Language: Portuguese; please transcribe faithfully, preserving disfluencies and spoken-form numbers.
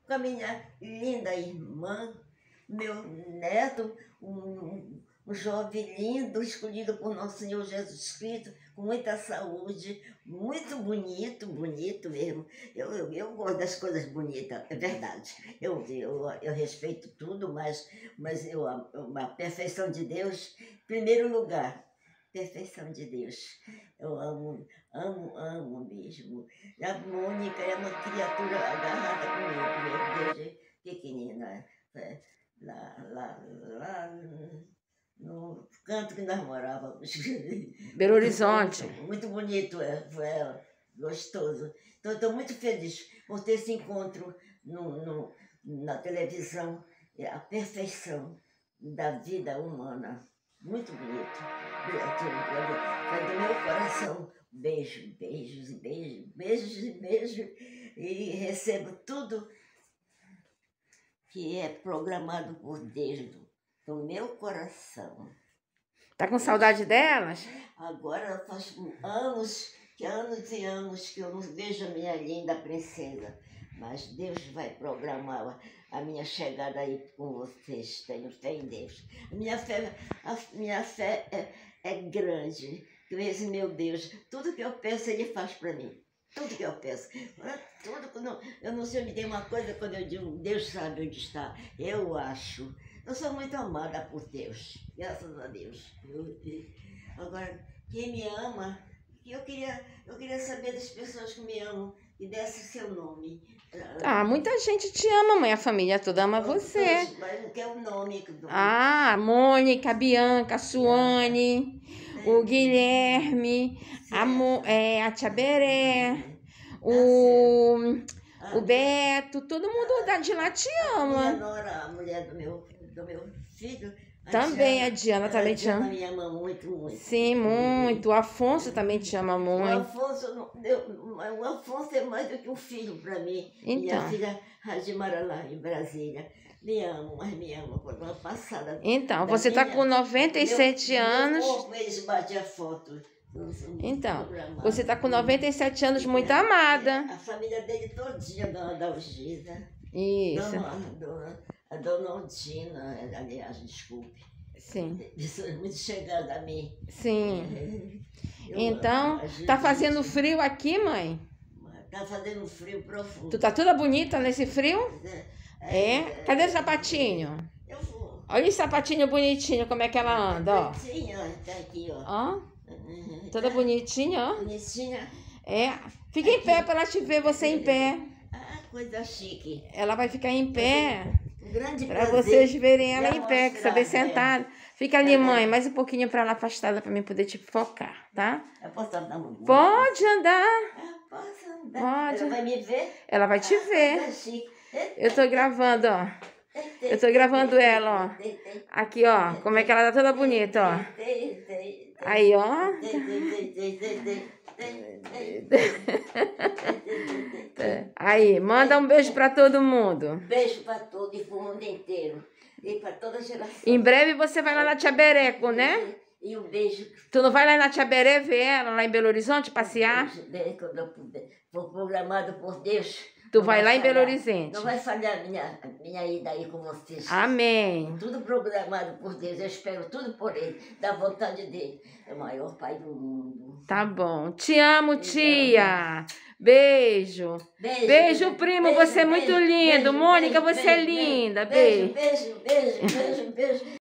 com a minha linda irmã, meu neto, um, um jovem lindo, escolhido por nosso Senhor Jesus Cristo, com muita saúde, muito bonito, bonito mesmo. Eu, eu, eu gosto das coisas bonitas, é verdade. Eu, eu, eu respeito tudo, mas, mas eu, a, a perfeição de Deus, em primeiro lugar, perfeição de Deus. Eu amo, amo, amo mesmo. A Mônica é uma criatura agarrada comigo, desde pequenina. Lá, lá, lá no canto que nós morávamos. Belo Horizonte. Muito, muito bonito foi ela, gostoso. Então, estou muito feliz por ter esse encontro no, no, na televisão, a perfeição da vida humana. Muito bonito. Foi do meu coração. Beijo, beijos e beijos, beijos e beijos. E recebo tudo que é programado por Deus do meu coração. Tá com saudade delas? Agora faz anos, que anos e anos que eu não vejo a minha linda princesa. Mas Deus vai programar a minha chegada aí com vocês. Tenho fé em Deus. A minha fé, a minha fé é, é grande. Eu disse, meu Deus, tudo que eu peço Ele faz para mim. Tudo que eu peço. Tudo que não, eu não sei onde tem uma coisa quando eu digo, Deus sabe onde está. Eu acho. Eu sou muito amada por Deus. Graças a Deus. Eu, agora, quem me ama, eu queria, eu queria saber das pessoas que me amam e desse seu nome. Ah, muita gente te ama, mãe. A família toda ama você. Mas não quer o nome. Ah, a Mônica, a Bianca, a Suane, é. o Guilherme, a, Mo, é, a Tia Beré, o, o Beto, todo mundo da de lá te ama. A minha nora, a mulher do meu, do meu filho. A também Diana, a Diana também te ama. Me ama muito, muito. Sim, muito. O Afonso também te ama muito. O Afonso, eu, o Afonso é mais do que um filho para mim. Então. Minha filha Radimara lá em Brasília. Me amo, mas me ama por uma passada. Então, você está com noventa e sete meu, anos. Meu corpo, eles batem a foto. Então, você está com noventa e sete anos, muito amada. A família dele todinha, Dona Dalgisa. Isso. Dona, dona, a Dona Aldina, aliás, desculpe. Sim. Muito chegada a mim. Sim. Eu então, tá fazendo frio aqui, mãe? Tá fazendo frio profundo. Tu tá toda bonita nesse frio? É. É? Cadê o sapatinho? Eu vou. Olha o sapatinho bonitinho, como é que ela anda, ó. Bonitinha, tá aqui, ó. Ó. Toda bonitinha, ó. Bonitinha. É. Fica em pé pra ela te ver você em pé. Ah, coisa chique. Ela vai ficar em pé. Grande pra vocês verem ela em pé, que você vê sentada. Fica ali, mãe, mais um pouquinho pra ela afastada pra mim poder te focar, tá? Eu posso andar muito? Pode andar. Eu posso andar. Pode. Ela vai me ver? Ela vai te ah, ver. Eu tô gravando, ó. Eu tô gravando ela, ó. Aqui, ó. Como é que ela tá toda bonita, ó. Aí, ó. Aí, manda um beijo pra todo mundo. Beijo pra todo e pro mundo inteiro. E pra toda geração. Em breve você vai lá na Tia Bereco, né? E um beijo. Tu não vai lá na Tia Beré ver ela, lá em Belo Horizonte, passear? Beijo, quando eu puder. For programado por Deus. Tu vai, vai lá falhar. Em Belo Horizonte. Não vai falhar minha, minha ida aí com vocês. Amém. Tudo programado por Deus. Eu espero tudo por Ele. Da vontade dEle. É o maior Pai do mundo. Tá bom. Te amo, tia. Beijo. Beijo, beijo primo. Beijo, você é muito beijo, lindo. Beijo, Mônica, beijo, você beijo, é linda. Beijo. Beijo, beijo, beijo, beijo, beijo.